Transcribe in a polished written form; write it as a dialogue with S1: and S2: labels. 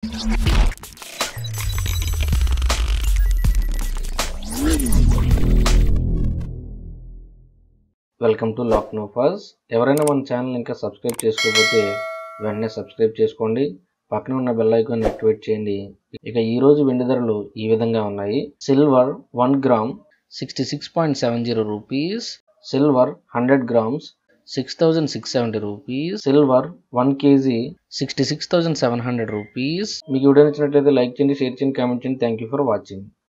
S1: Welcome to Laacnofas. ఎవరైనా మన channel ఇంకా సబ్స్క్రైబ్ చేసుకోకపోతే వెంటనే సబ్స్క్రైబ్ చేసుకోండి. పక్కన ఉన్న బెల్ ఐకాన్ యాక్టివేట్ చేయండి. ఇక ఈ రోజు వెండి ధరలు ఈ విధంగా ఉన్నాయి. Silver 1 gram 66.70 rupees, silver 100 grams 6670 rupees, silver 1 kg 66,700 rupees. మీకు వీడియో నచ్చినట్లయితే లైక్ చేయండి, షేర్ చేయండి, కామెంట్ చేయండి. Thank you for watching.